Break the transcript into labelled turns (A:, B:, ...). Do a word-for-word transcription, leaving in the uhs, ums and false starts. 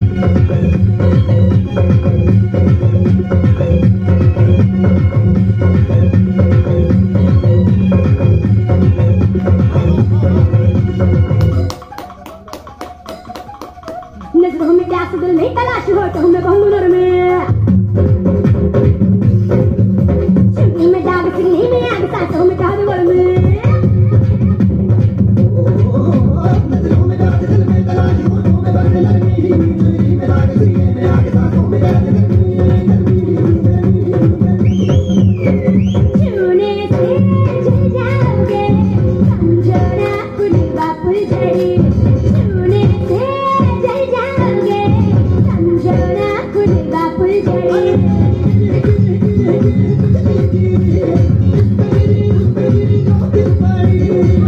A: नजरों में प्यास दिल नहीं तलाश हो तो हमें कहूँ नर में